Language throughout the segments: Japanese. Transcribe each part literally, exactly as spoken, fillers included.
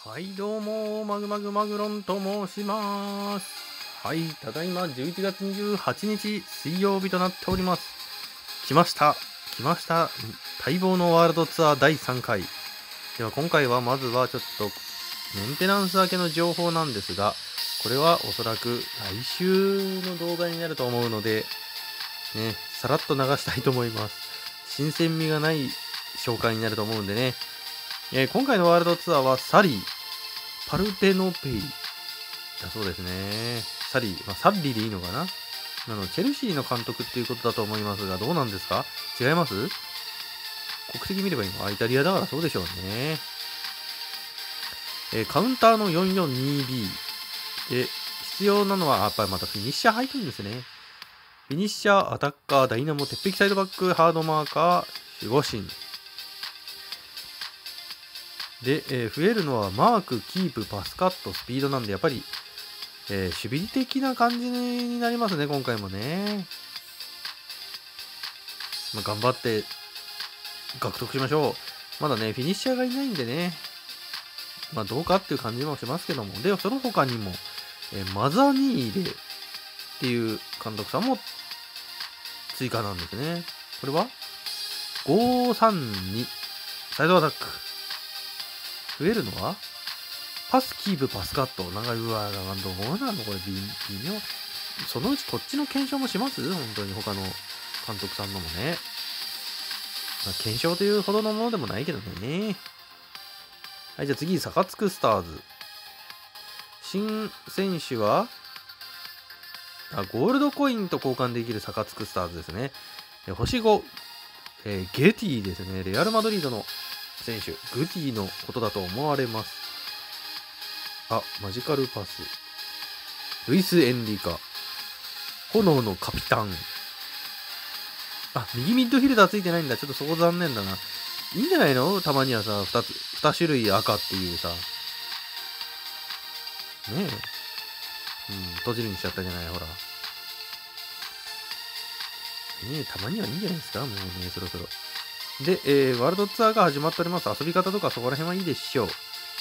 はい、どうも、マグマグマグロンと申します。はい、ただいまじゅういちがつにじゅうはちにち水曜日となっております。来ました、来ました。待望のワールドツアーだいさんかい。では今回はまずはちょっとメンテナンス明けの情報なんですが、これはおそらく来週の動画になると思うので、ね、さらっと流したいと思います。新鮮味がない紹介になると思うんでね。えー、今回のワールドツアーはサリー、パルテノペイだそうですね。サリー、まあ、サッリでいいのかな。あのチェルシーの監督っていうことだと思いますが、どうなんですか？違います？国籍見ればいいの？あ、イタリアだからそうでしょうね。えー、カウンターの よんよんにビー で、必要なのは、やっぱりまたフィニッシャー入ってるんですね。フィニッシャー、アタッカー、ダイナモ、鉄壁サイドバック、ハードマーカー、守護神。で、えー、増えるのはマーク、キープ、パスカット、スピードなんで、やっぱり、えー、守備的な感じになりますね、今回もね。まあ、頑張って獲得しましょう。まだね、フィニッシャーがいないんでね、まあどうかっていう感じもしますけども、で、その他にも、えー、マザニーレっていう監督さんも追加なんですね。これはごさんにサイドアタック。増えるのはパス、キープ、パスカット。なんか、うわ、どうなのこれ、微妙。そのうちこっちの検証もします？本当に他の監督さんのもね。まあ、検証というほどのものでもないけどね。はい、じゃあ次、サカツクスターズ。新選手は、あ、ゴールドコインと交換できるサカツクスターズですね。星ご、えー、ゲティですね。レアル・マドリードの選手。グティのことだと思われます。あ、マジカルパス。ルイス・エンリカ。炎のカピタン。あ、右ミッドフィルダーついてないんだ。ちょっとそこ残念だな。いいんじゃないの？たまにはさ、二つ、二種類赤っていうさ。ねえ。うん、閉じるにしちゃったじゃない、ほら。ねえ、たまにはいいんじゃないですか？もうね、そろそろ。で、えー、ワールドツアーが始まっております。遊び方とかそこら辺はいいでしょう。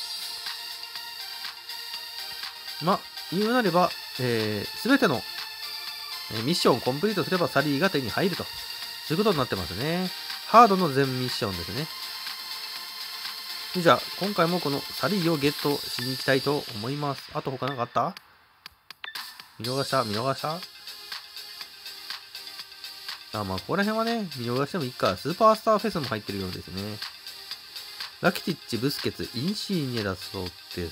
ま、言うなれば、えー、すべての、えー、ミッションをコンプリートすればサリーが手に入ると。そういうことになってますね。ハードの全ミッションですね。じゃあ、今回もこのサリーをゲットしに行きたいと思います。あと他何かあった？見逃した見逃したあ、まあ、ここら辺はね、見逃してもいいか。スーパースターフェスも入ってるようですね。ラキティッチ、ブスケツ、インシーニェだそうです。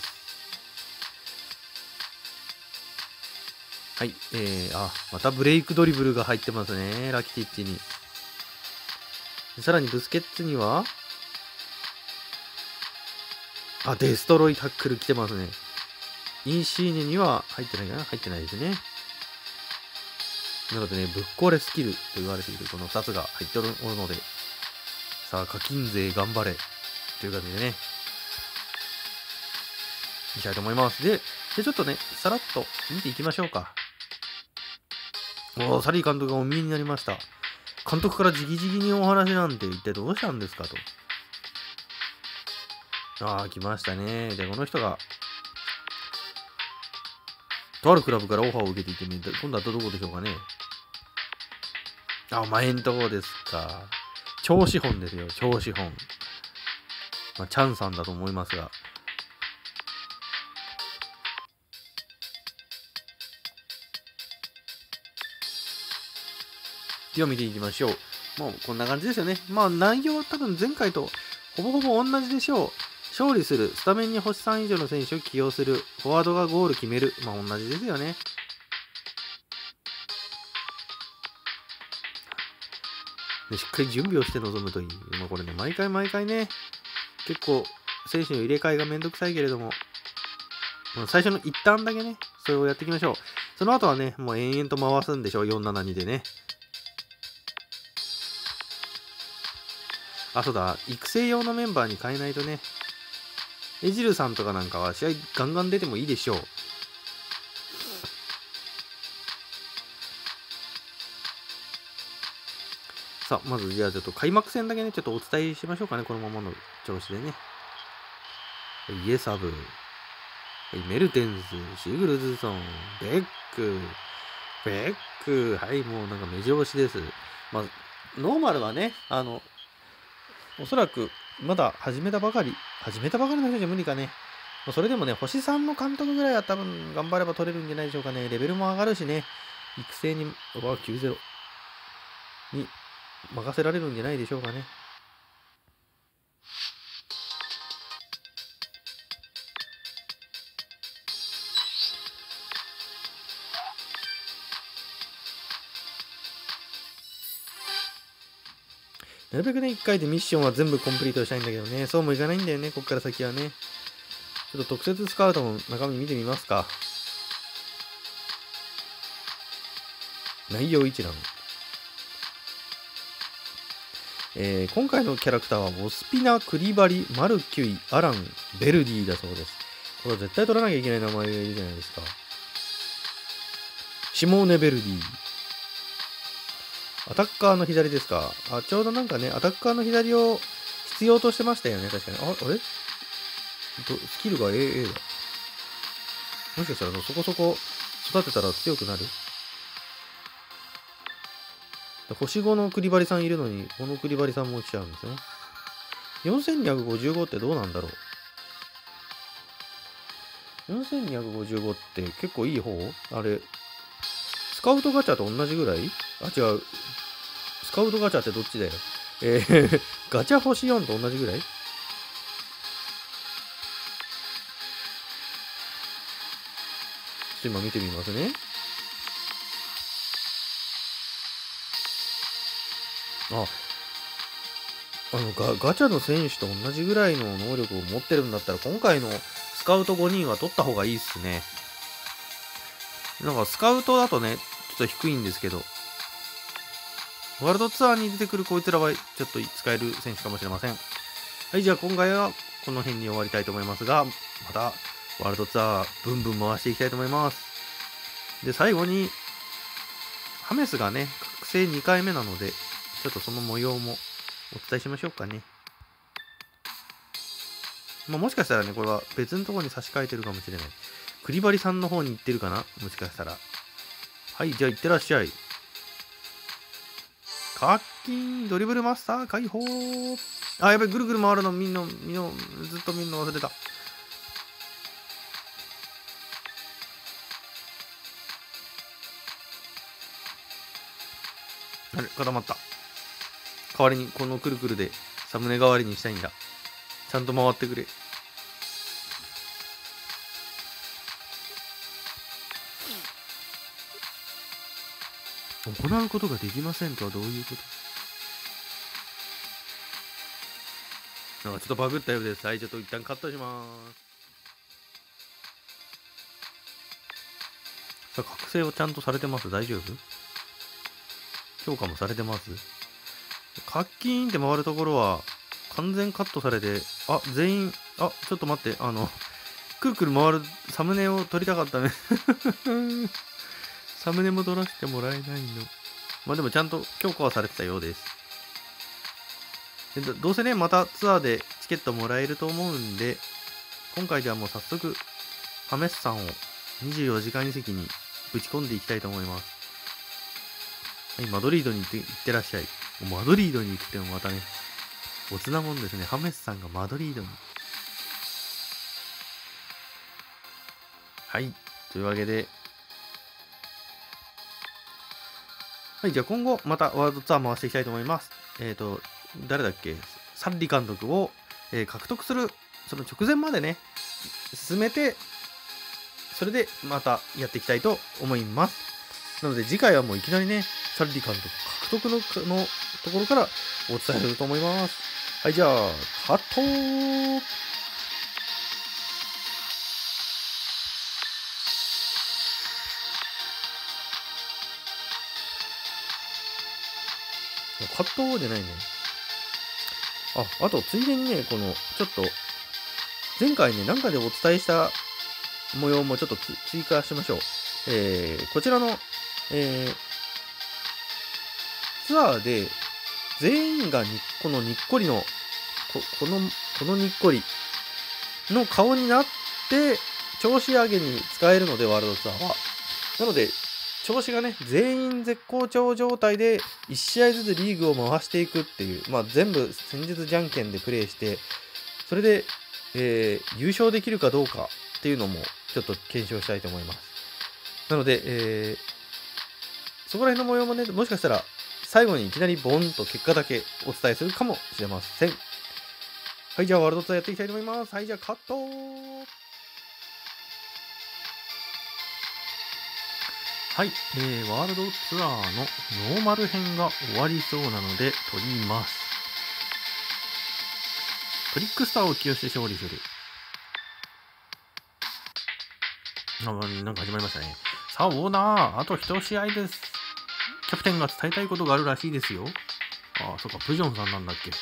はい、えー、あ、またブレイクドリブルが入ってますね。ラキティッチに。さらにブスケッツには、あ、デストロイタックル来てますね。インシーネには入ってないかな？入ってないですね。なのでね、ぶっ壊れスキルと言われているこのふたつが入っておるので、さあ、課金税頑張れという感じでね、いきたいと思います。で、でちょっとね、さらっと見ていきましょうか。おー、サリー監督がお見えになりました。監督から直々にお話なんて一体どうしたんですかと。ああ、来ましたね。で、この人が、とあるクラブからオファーを受けていてね、今度はどこでしょうかね。あ、前んとこですか。超資本ですよ、超資本。まあ、チャンさんだと思いますが。では見ていきましょう。もうこんな感じですよね。まあ内容は多分前回とほぼほぼ同じでしょう。勝利する、スタメンに星さん以上の選手を起用する、フォワードがゴール決める。まあ同じですよね。でしっかり準備をして臨むといい。まあこれね、毎回毎回ね、結構選手の入れ替えがめんどくさいけれども、まあ、最初の一旦だけね、それをやっていきましょう。その後はね、もう延々と回すんでしょう、よんななにでね。あ、そうだ、育成用のメンバーに変えないとね。エジルさんとかなんかは試合ガンガン出てもいいでしょう。さあ、まずじゃあちょっと開幕戦だけね、ちょっとお伝えしましょうかね、このままの調子でね。 イエサブ、メルテンス、シグルズソン、ベック、ベック、はい、もうなんか目白押しです。まあ、ノーマルはね、あの、おそらくまだ始めたばかり、始めたばかりの人じゃ無理かね。それでもね、星さんの監督ぐらいは多分頑張れば取れるんじゃないでしょうかね。レベルも上がるしね、育成に、うわ、きゅうたいゼロに任せられるんじゃないでしょうかね。なるべくね、いっかいでミッションは全部コンプリートしたいんだけどね、そうもいかないんだよね、こっから先はね。ちょっと特設スカウトの中身見てみますか。内容一覧。えー、今回のキャラクターはオスピナ、クリバリ、マルキュイ、アラン、ベルディだそうです。これは絶対取らなきゃいけない名前がいるじゃないですか。シモーネ・ベルディ。アタッカーの左ですか。あ、ちょうどなんかね、アタッカーの左を必要としてましたよね、確かに。あ、あれスキルが エーエー だ。もしかしたらそこそこ育てたら強くなる？星ごのクリバリさんいるのに、このクリバリさんも落ちちゃうんですね。よんせんにひゃくごじゅうごってどうなんだろう。よんせんにひゃくごじゅうごって結構いい方？あれ、スカウトガチャと同じぐらい？あ、違う。スカウトガチャってどっちだよ。えー、ガチャ星よんと同じぐらい？ちょっと今見てみますね。あ、あのガ、ガチャの選手と同じぐらいの能力を持ってるんだったら、今回のスカウトごにんは取った方がいいっすね。なんかスカウトだとね、ちょっと低いんですけど、ワールドツアーに出てくるこいつらはちょっと使える選手かもしれません。はい、じゃあ今回はこの辺に終わりたいと思いますが、またワールドツアーブンブン回していきたいと思います。で、最後に、ハメスがね、覚醒にかいめなので、ちょっとその模様もお伝えしましょうかね。まあ、もしかしたらね、これは別のところに差し替えてるかもしれない。クリバリさんの方に行ってるかな、もしかしたら。はい、じゃあ行ってらっしゃい。カッキン、ドリブルマスター解放。あ、やべ、ぐるぐる回るの見んの、見んの、ずっと見んの忘れた。あれ、固まった。代わりに、このくるくるでサムネ代わりにしたいんだ。ちゃんと回ってくれ。行うことができませんとはどういうこと？なんかちょっとバグったようです。はい、ちょっと一旦カットします。さあ、覚醒はちゃんとされてます？大丈夫？強化もされてます？カッキーンって回るところは完全カットされて、あ、全員、あ、ちょっと待って、あの、くるくる回るサムネを撮りたかったね。サムネも撮らせてもらえないの。まあでもちゃんと強化はされてたようです。でどどうせね、またツアーでチケットもらえると思うんで、今回ではもう早速、ハメスさんをにじゅうよじかん席にぶち込んでいきたいと思います。はい、マドリードに行って、行ってらっしゃい。マドリードに行くってもまたね、おつなもんですね。ハメスさんがマドリードに。はい。というわけで、はい、じゃあ今後またワールドツアー回していきたいと思います。えっ、ー、と、誰だっけ、サッリ監督を、えー、獲得する、その直前までね、進めて、それでまたやっていきたいと思います。なので次回はもういきなりね、サッリ監督獲得ののところからお伝えすると思います。はい、じゃあ、カットー。カットじゃないね。あ、あと、ついでにね、この、ちょっと、前回ね、なんかでお伝えした模様もちょっと追加しましょう。えー、こちらの、えー、ツアーで、全員がにこのにっこりの、ここの、このにっこりの顔になって調子上げに使えるので、ワールドツアーは。なので調子がね全員絶好調状態でいち試合ずつリーグを回していくっていう、まあ、全部戦術じゃんけんでプレーして、それで、えー、優勝できるかどうかっていうのもちょっと検証したいと思います。なので、えー、そこら辺の模様もね、もしかしたら最後にいきなりボンと結果だけお伝えするかもしれません。はい、じゃあワールドツアーやっていきたいと思います。はい、じゃあカット。はい、えー、ワールドツアーのノーマル編が終わりそうなので撮ります。トリックスターを起用して勝利する。あ、なんか始まりましたね。さあ、オーナー、あと一試合です。キャプテンが伝えたいことがあるらしいですよ。ああ、そっか、プジョンさんなんだっけ。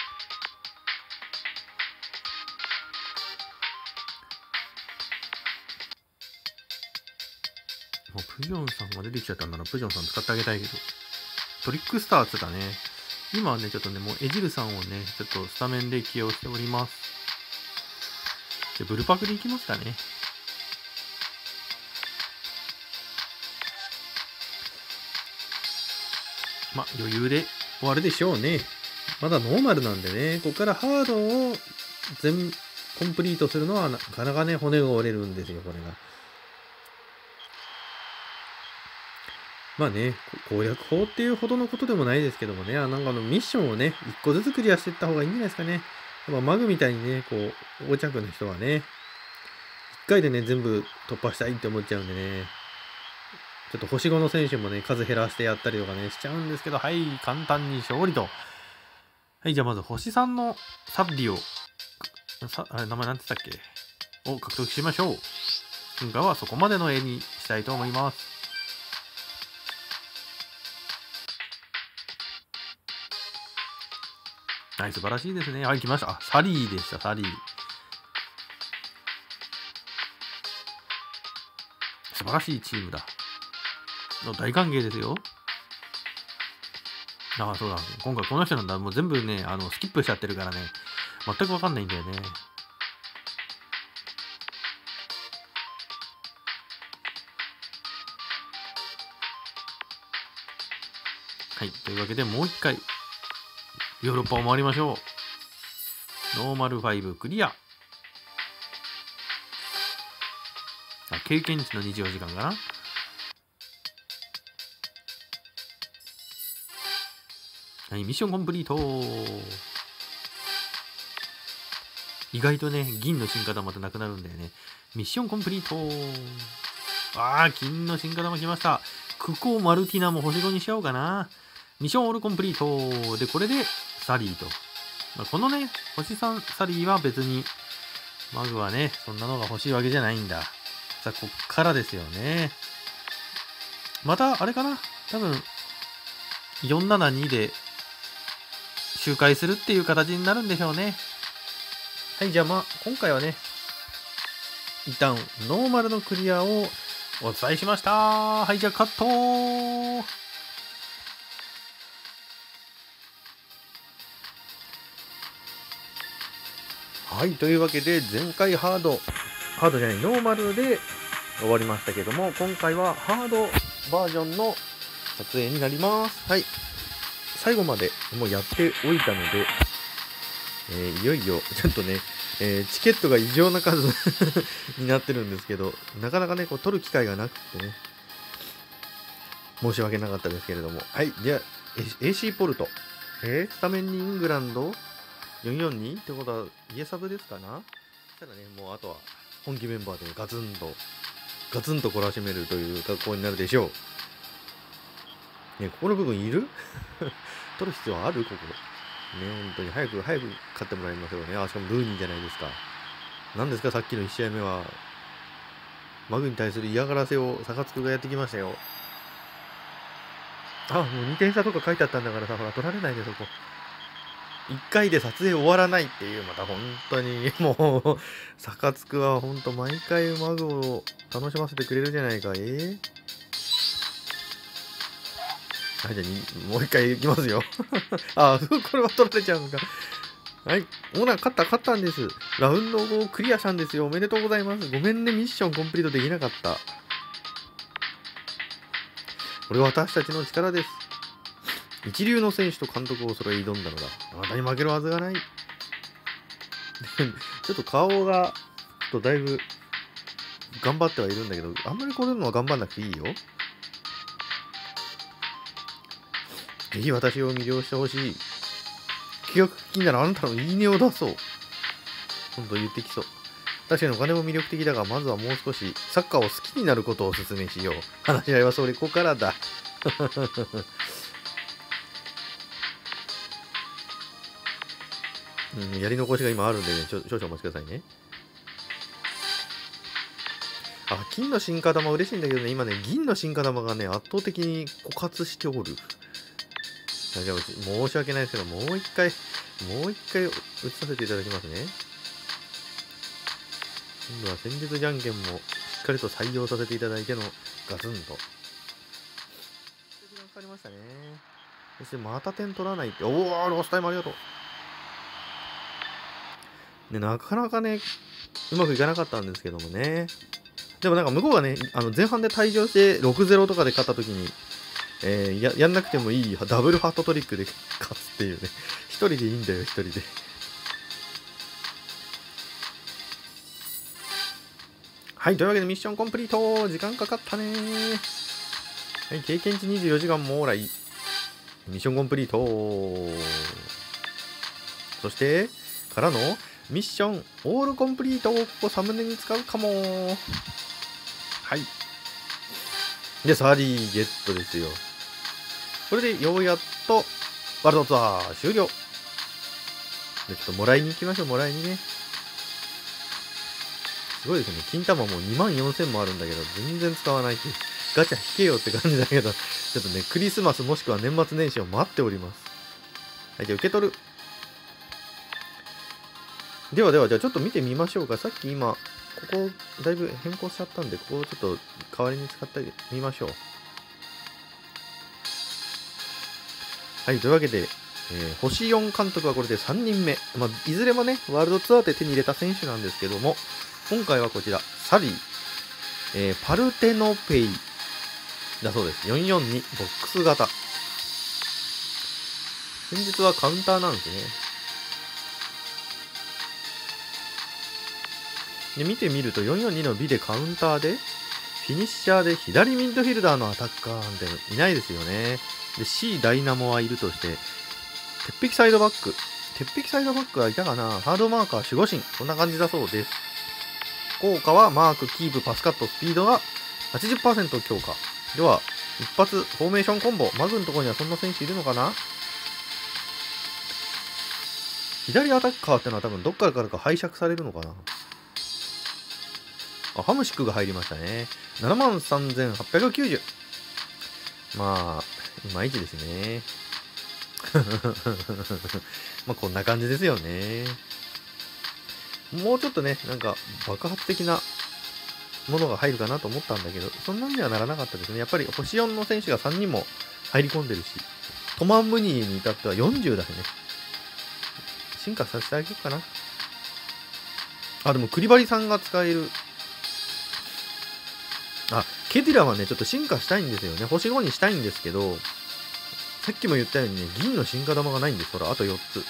もうプジョンさんが出てきちゃったんならプジョンさん使ってあげたいけど。トリックスターっつったね。今はね、ちょっとね、もうエジルさんをね、ちょっとスタメンで起用しております。じゃブルパクでいきますかね。まあ、余裕で終わるでしょうね。まだノーマルなんでね、ここからハードを全コンプリートするのはなかなかね、骨が折れるんですよ、これが。まあね、攻略法っていうほどのことでもないですけどもね、なんかあのミッションをね、いっこずつクリアしていった方がいいんじゃないですかね。やっぱマグみたいにね、こう、横着の人はね、いっかいでね、全部突破したいって思っちゃうんでね、ちょっと星ごの選手もね、数減らしてやったりとかね、しちゃうんですけど、はい、簡単に勝利と。はい、じゃあまず星さんのサッリを、さあれ、名前なんて言ったっけを獲得しましょう。今回はそこまでの絵にしたいと思います。はい、素晴らしいですね。はい、来ました。あ、サリーでした、サリー。素晴らしいチームだ。の大歓迎ですよ。ああ、そうだ。今回この人なんだ。もう全部ね、あの、スキップしちゃってるからね。全くわかんないんだよね。はい。というわけで、もう一回、ヨーロッパを回りましょう。ノーマルごクリア。あ、経験値のにじゅうよじかんかな。はい、ミッションコンプリート。意外とね、銀の進化玉ってなくなるんだよね。ミッションコンプリート。ああ、金の進化玉来ました。クコマルティナも星ごにしようかな。ミッションオールコンプリート。で、これでサリーと。まあ、このね、星さんサリーは別に、マグはね、そんなのが欲しいわけじゃないんだ。さあ、こっからですよね。また、あれかな多分、よんななにで周回するっていう形になるんでしょうね。はい、じゃあまあ、今回はね、一旦、ノーマルのクリアをお伝えしました。はい、じゃあカット。はい、というわけで、前回ハード、ハードじゃない、ノーマルで終わりましたけども、今回はハードバージョンの撮影になります。はい。最後までもうやっておいたので、えー、いよいよ、ちょっとね、えー、チケットが異常な数になってるんですけど、なかなかね、こう撮る機会がなくてね、申し訳なかったですけれども。はい、じゃあ、エーシー ポルト。えー、スタメンにイングランド よんよんに ってことは、イエサブですかな。そしたらね、もうあとは本気メンバーでガツンと、ガツンと懲らしめるという格好になるでしょう。ね、ここの部分いる取る必要あるここ。ね、本当に早く早く勝ってもらいましょうね。あ、しかもルーニーじゃないですか。何ですか、さっきのいち試合目は。マグに対する嫌がらせをサカツクがやってきましたよ。あ、もうにてん差とか書いてあったんだからさ、ほら、取られないで、そこ。いっかいで撮影終わらないっていう、また本当に、もう、サカツクは本当毎回マグを楽しませてくれるじゃないか。えー、はい、じゃあ、もう一回いきますよ。あ、これは取られちゃうのか。 はい。オーナー、勝った、勝ったんです。ラウンドごクリアしたんですよ。おめでとうございます。ごめんね、ミッションコンプリートできなかった。これは私たちの力です。一流の選手と監督を揃え挑んだのだ。あなたに負けるはずがない。ちょっと顔が、ちょっとだいぶ、頑張ってはいるんだけど、あんまりこういうのは頑張んなくていいよ。ぜひ私を魅了してほしい。気が気にならあなたのいいねを出そう。ほんと言ってきそう。確かにお金も魅力的だが、まずはもう少しサッカーを好きになることをお勧めしよう。話し合いはそれここからだ。うん、やり残しが今あるんでね、ちょ少々お待ちくださいね。あ、金の進化玉嬉しいんだけどね、今ね、銀の進化玉がね、圧倒的に枯渇しておる。じゃあ、申し訳ないですけど、もう一回、もう一回打ちさせていただきますね。今度は戦術じゃんけんもしっかりと採用させていただいてのガツンと。時間かかりましたね。そしてまた点取らないって、おお、ロスタイムありがとう。ね、なかなかね、うまくいかなかったんですけどもね。でもなんか向こうがね、あの前半で退場してろくたいゼロとかで勝った時に、えー、ややんなくてもいいダブルハットトリックで勝つっていうね。一人でいいんだよ、一人で。はい、というわけでミッションコンプリート。時間かかったねー。はい、経験値にじゅうよじかんもらい。ミッションコンプリート。そして、からの、ミッションオールコンプリートをここサムネに使うかも。はい。で、サリーゲットですよ。これでようやっと、ワールドツアー終了。で、ちょっともらいに行きましょう、もらいにね。すごいですね。金玉もにまんよんせんもあるんだけど、全然使わないっていう。ガチャ引けよって感じだけど、ちょっとね、クリスマスもしくは年末年始を待っております。はい、じゃあ受け取る。ではでは、じゃあちょっと見てみましょうか。さっき今、ここだいぶ変更しちゃったんで、ここをちょっと代わりに使ってみましょう。はい、というわけで、えー、星よん監督はこれでさんにんめ。まあ、いずれもね、ワールドツアーで手に入れた選手なんですけども、今回はこちら、サリー、えー、パルテノペイだそうです。よんよんにボックス型。先日はカウンターなんですね。で、見てみるとよんよんにの B でカウンターで、フィニッシャーで左ミッドフィルダーのアタッカーなんていないですよね。で、C ダイナモはいるとして、鉄壁サイドバック。鉄壁サイドバックはいたかな。ハードマーカー守護神。こんな感じだそうです。効果はマーク、キープ、パスカット、スピードが はちじゅっパーセント 強化。では、一発フォーメーションコンボ。マグのところにはそんな選手いるのかな。左アタッカーってのは多分どっからからか拝借されるのかな。あ、ハムシックが入りましたね。ななまんさんぜんはっぴゃくきゅうじゅう。まあ、いまいちですね。まあ、こんな感じですよね。もうちょっとね、なんか爆発的なものが入るかなと思ったんだけど、そんなにはならなかったですね。やっぱり星よんの選手がさんにんも入り込んでるし、トマンムニーに至ってはよんじゅうだしね。進化させてあげようかな。あ、でもクリバリさんが使える。あ、ケディラはね、ちょっと進化したいんですよね。星ごにしたいんですけど、さっきも言ったようにね、銀の進化玉がないんです。ほら、あとよっつ。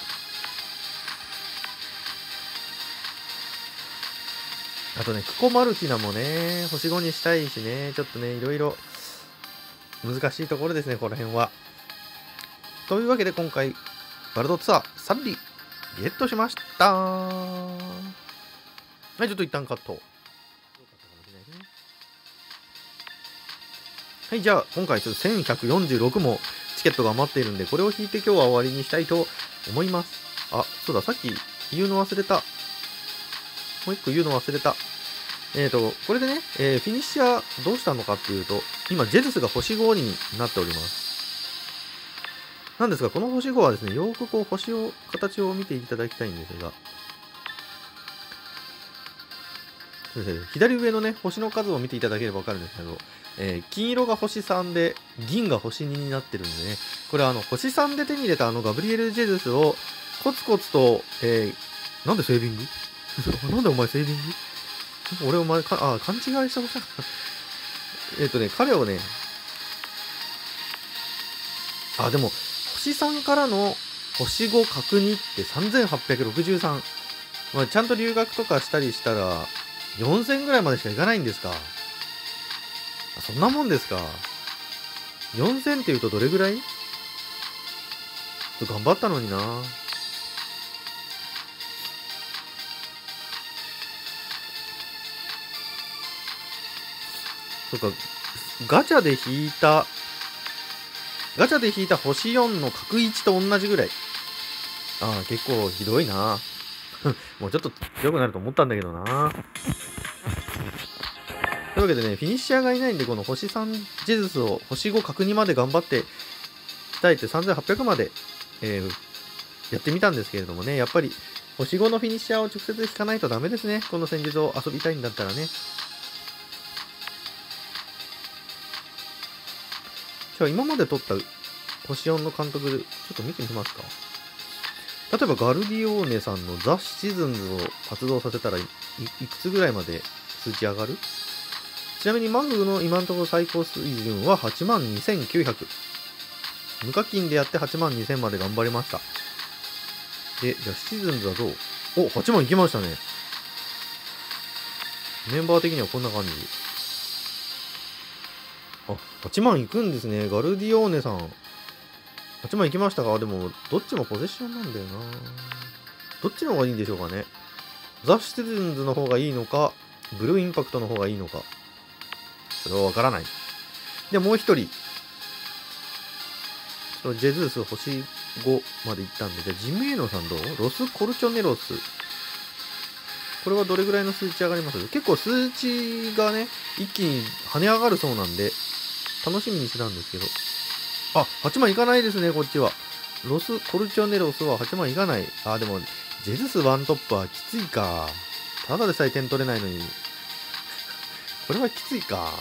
あとね、クコマルティナもね、星ごにしたいしね、ちょっとね、いろいろ難しいところですね、この辺は。というわけで今回、ワールドツアーさんりゲットしました。はい、ちょっと一旦カット。はい、じゃあ今回ちょっとせんひゃくよんじゅうろくもチケットが余っているんで、これを引いて今日は終わりにしたいと思います。あ、そうだ、さっき言うの忘れた。もう一個言うの忘れた。えっと、これでね、えー、フィニッシャーどうしたのかっていうと、今、ジェズスが星ごになっております。なんですが、この星ごはですね、よくこう星を、形を見ていただきたいんですが、左上のね、星の数を見ていただければわかるんですけど、えー、金色が星さんで、銀が星にになってるんでね、これはあの、星さんで手に入れたあのガブリエル・ジェズスを、 コツコツと、えー、なんでセービングなんでお前セービング俺お前か、あ、勘違いしたことだ。えっとね、彼をね、あ、でも、星さんからの星ご角にってさんぜんはっぴゃくろくじゅうさん。まあ、ちゃんと留学とかしたりしたら、よんせんぐらいまでしかいかないんですか。あ、そんなもんですか。よんせんって言うとどれぐらい？頑張ったのにな。そっか、ガチャで引いた、ガチャで引いた星よんの角いちと同じぐらい。ああ、結構ひどいな。もうちょっと強くなると思ったんだけどな。というわけでね、フィニッシャーがいないんで、この星さんジェズスを星ご角にまで頑張って鍛えてさんぜんはっぴゃくまで、えー、やってみたんですけれどもね、やっぱり星ごのフィニッシャーを直接引かないとダメですね。この戦術を遊びたいんだったらね。じゃあ今まで取った星よんの監督、ちょっと見てみますか。例えばガルディオーネさんのザ・シチズンズを発動させたら い, いくつぐらいまで数値上がる？ちなみにマグの今のところ最高水準ははちまんにせんきゅうひゃく。無課金でやってはちまんにせんまで頑張りました。で、じゃあシチズンズはどう？お、はちまんいきましたね。メンバー的にはこんな感じ。あ、はちまんいくんですね。ガルディオーネさん。はちまんいきましたか？でも、どっちもポゼッションなんだよな。どっちの方がいいんでしょうかね。ザ・シティズンズの方がいいのか、ブルーインパクトの方がいいのか。それはわからない。で、もう一人。そのジェズース星ごまで行ったんで、じゃあジメーノさんどう？ロス・コルチョネロス。これはどれぐらいの数値上がります？結構数値がね、一気に跳ね上がるそうなんで、楽しみにしてたんですけど。あ、はちまんいかないですね、こっちは。ロス・コルチョネロスははちまんいかない。あ、でも、ジェズスワントップはきついか。ただでさえ点取れないのに。これはきついか。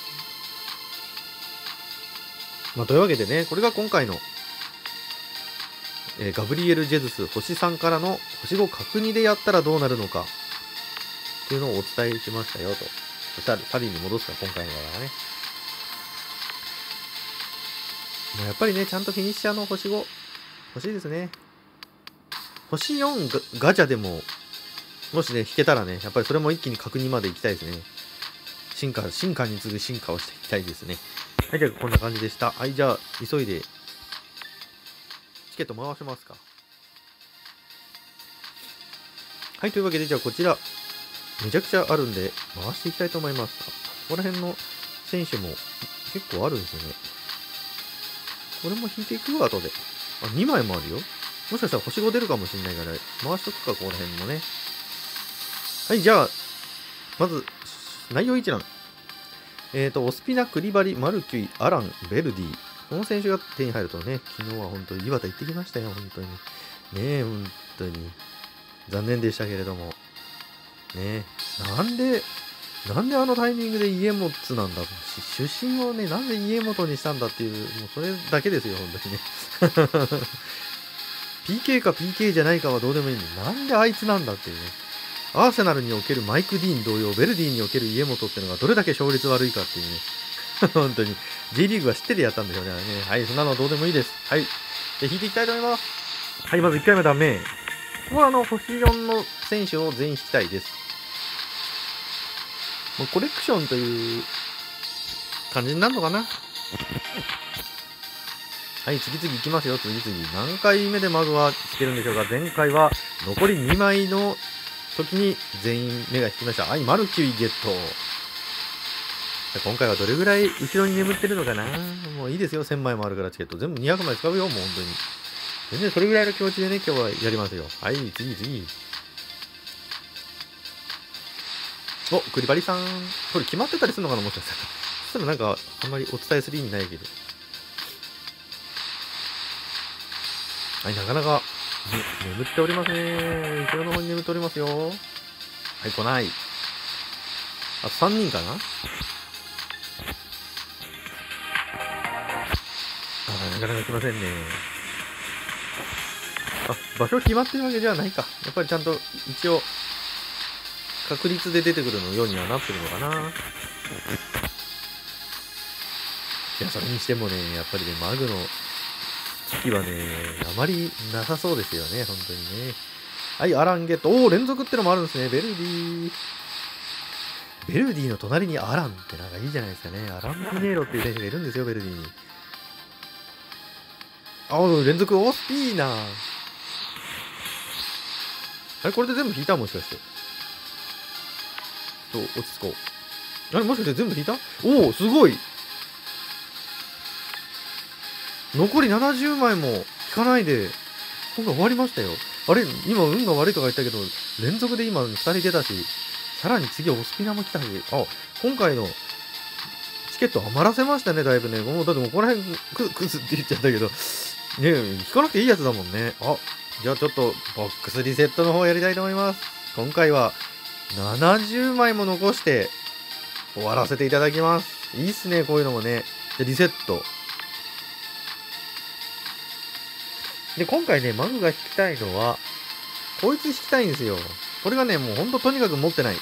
まあ、というわけでね、これが今回の、えー、ガブリエル・ジェズス星さんからの星ご角にでやったらどうなるのかっていうのをお伝えしましたよと。そしたらサリーに戻すか、今回のからね。もうやっぱりね、ちゃんとフィニッシャーの星ご欲しいですね。星よん ガ, ガチャでも、もしね、引けたらね、やっぱりそれも一気に角にまで行きたいですね。進化、進化に次ぐ進化をしていきたいですね。はい、じゃあこんな感じでした。はい、じゃあ急いで、チケット回しますか。はい、というわけで、じゃあこちら、めちゃくちゃあるんで、回していきたいと思います。ここら辺の選手も結構あるんですよね。これも引いていくわ、後で。あ、にまいもあるよ。もしかしたら星ご出るかもしれないから、回しとくか、ここら辺もね。はい、じゃあ、まず、内容一覧。えっと、オスピナ、クリバリ、マルキュイ、アラン、ベルディ。この選手が手に入るとね、昨日は本当に岩田行ってきましたよ、本当に。ねえ、本当に。残念でしたけれども。ねえ、なんで、なんであのタイミングで家元なんだと。出身をね、なんで家元にしたんだっていう、もうそれだけですよ、本当にね。ピーケー か ピーケー じゃないかはどうでもいいんで、なんであいつなんだっていうね。アーセナルにおけるマイク・ディーン同様、ベルディにおける家元っていうのがどれだけ勝率悪いかっていうね。本当に。J リーグは知っててやったんでしょうね。はい、そんなのはどうでもいいです。はい。で、引いていきたいと思います。はい、まずいっかいめダメ。ここはあの、星よんの選手を全員引きたいです。もうコレクションという感じになるのかな。はい、次々いきますよ、次々。何回目でマグは引けるんでしょうか。前回は残りにまいの時に全員目が引きました。はい、マルキュイゲット。今回はどれぐらい後ろに眠ってるのかな。もういいですよ、せんまいもあるからチケット。全部にひゃくまい使うよ、もう本当に。全然それぐらいの気持ちでね、今日はやりますよ。はい、次次。お、クリバリさん。これ決まってたりするのかな、もしかしたら。そしたらなんか、あんまりお伝えする意味ないけど。はい、なかなか、ね、眠っておりますね。後ろの方に眠っておりますよ。はい、来ない。あとさんにんかな。あ、なかなか来ませんね。あ、 場所決まってるわけじゃないか。やっぱりちゃんと一応確率で出てくるのようにはなってるのかな。いや、それにしてもね、やっぱりね、マグの危機はね、あまりなさそうですよね、本当にね。はい、アランゲット。おお、連続ってのもあるんですね。ベルディ。ベルディの隣にアランってなんかいいじゃないですかね。アラン・ピネーロっていう選手がいるんですよ、ベルディに。あ、連続オスピーナ。あれ、これで全部引いたもしかして。と、落ち着こう。あれ、もしかして全部引いた？おお、すごい。残りななじゅうまいも引かないで、今回終わりましたよ。あれ、今運が悪いとか言ったけど、連続で今ふたり出たし、さらに次オスピナも来たし、あ、今回のチケット余らせましたね、だいぶね。もうだってもうこの辺ククズって言っちゃったけど、ねえ、引かなくていいやつだもんね。あ、じゃあちょっとボックスリセットの方やりたいと思います。今回はななじゅうまいも残して終わらせていただきます。いいっすね、こういうのもね。で、リセット。で、今回ね、マグが引きたいのは、こいつ引きたいんですよ。これがね、もうほんととにかく持ってない。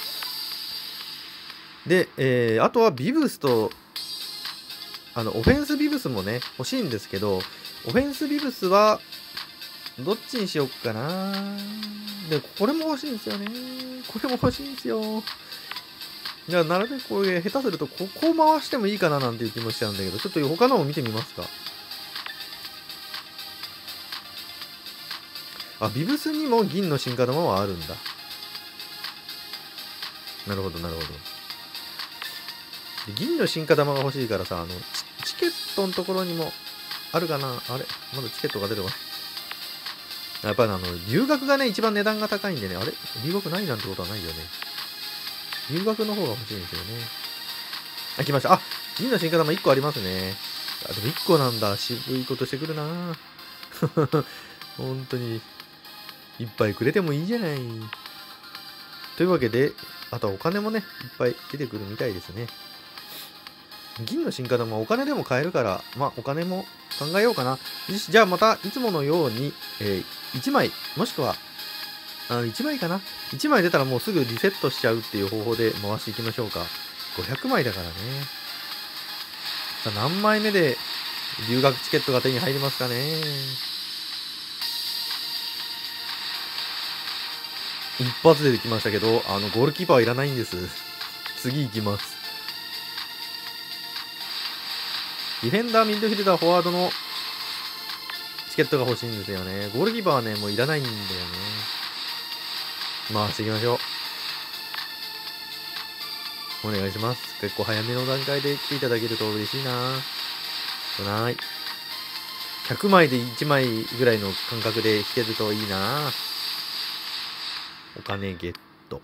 で、えー、あとはビブスと、あの、オフェンスビブスもね、欲しいんですけど、オフェンスビブスは、どっちにしよっかな。で、これも欲しいんですよね。これも欲しいんですよ。じゃあ、なるべくこれ、下手すると、ここを回してもいいかななんていう気もしちゃうんだけど、ちょっと他のを見てみますか。あ、ビブスにも銀の進化玉はあるんだ。なるほど、なるほど。銀の進化玉が欲しいからさ、あの、チ、チケットのところにもあるかな。あれまだチケットが出てこない。やっぱりあの、留学がね、一番値段が高いんでね、あれ留学ないなんてことはないよね。留学の方が欲しいんですよね。あ、来ました。あ、銀の進化玉いっこありますね。あ、でもいっこなんだ。渋いことしてくるな本当に。いっぱいくれてもいいじゃない。というわけで、あとはお金もね、いっぱい出てくるみたいですね。銀の進化玉はお金でも買えるから、まあお金も考えようかな。よし、じゃあまたいつものように、えー、いちまい、もしくは、あ、いちまいかな。いちまい出たらもうすぐリセットしちゃうっていう方法で回していきましょうか。ごひゃくまいだからね。さあ何枚目で留学チケットが手に入りますかね。一発でできましたけど、あの、ゴールキーパーはいらないんです。次行きます。ディフェンダー、ミッドフィルダー、フォワードのチケットが欲しいんですよね。ゴールキーパーはね、もういらないんだよね。回していきましょう。お願いします。結構早めの段階で来ていただけると嬉しいな。ない。ひゃくまいでいちまいぐらいの感覚で引けるといいな。お金ゲット。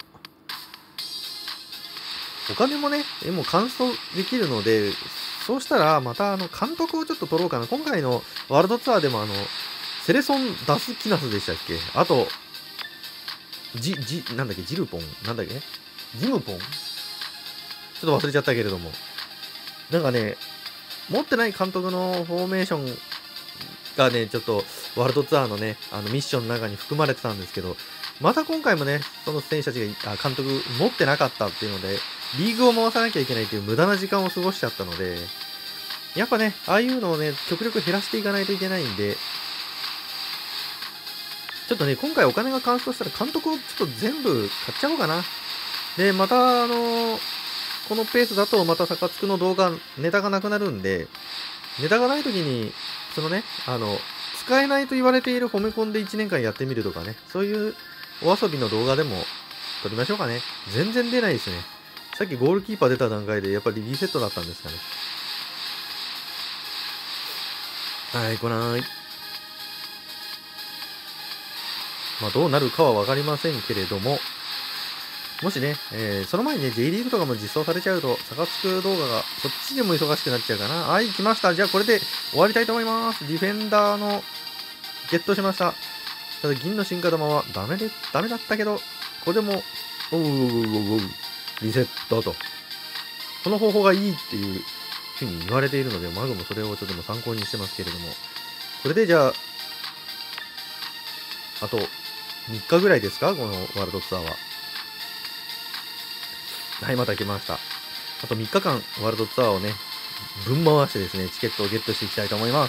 お金もね、もう完走できるので、そうしたらまたあの監督をちょっと取ろうかな。今回のワールドツアーでもあの、セレソン・ダスキナスでしたっけ？あと、ジ、ジ、なんだっけ、ジルポンなんだっけジムポンちょっと忘れちゃったけれども。なんかね、持ってない監督のフォーメーションがね、ちょっとワールドツアーのね、あのミッションの中に含まれてたんですけど、また今回もね、その選手たちが、あ、監督持ってなかったっていうので、リーグを回さなきゃいけないっていう無駄な時間を過ごしちゃったので、やっぱね、ああいうのをね、極力減らしていかないといけないんで、ちょっとね、今回お金が乾燥したら監督をちょっと全部買っちゃおうかな。で、また、あのー、このペースだとまたサカツクの動画、ネタがなくなるんで、ネタがない時に、そのね、あの、使えないと言われている褒め込んでいちねんかんやってみるとかね、そういうお遊びの動画でも撮りましょうかね。全然出ないですね。さっきゴールキーパー出た段階でやっぱりリセットだったんですかね。はい、来ない。まあどうなるかはわかりませんけれども、もしね、えー、その前にね、J リーグとかも実装されちゃうと、サカツク動画がそっちでも忙しくなっちゃうかな。はい、来ました。じゃあこれで終わりたいと思います。ディフェンダーのゲットしました。ただ銀の進化玉はダメで、ダメだったけど、これでも、おうおうおうおう、リセットと。この方法がいいっていうふうに言われているので、マグもそれをちょっとでも参考にしてますけれども。これでじゃあ、 あとみっかぐらいですか、このワールドツアーは。はい、また来ました。あとみっかかん、ワールドツアーをね、ぶん回してですね、チケットをゲットしていきたいと思います。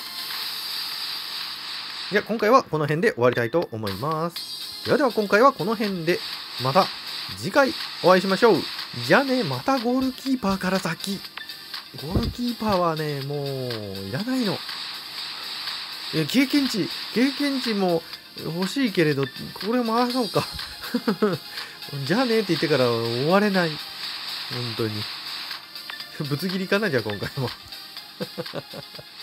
じゃあ、今回はこの辺で終わりたいと思います。ではでは今回はこの辺で、また次回お会いしましょう。じゃあね、またゴールキーパーから先。ゴールキーパーはね、もういらないの。え経験値、経験値も欲しいけれど、これ回そうか。じゃあねって言ってから終われない。本当に。ぶつ切りかな、じゃあ今回も。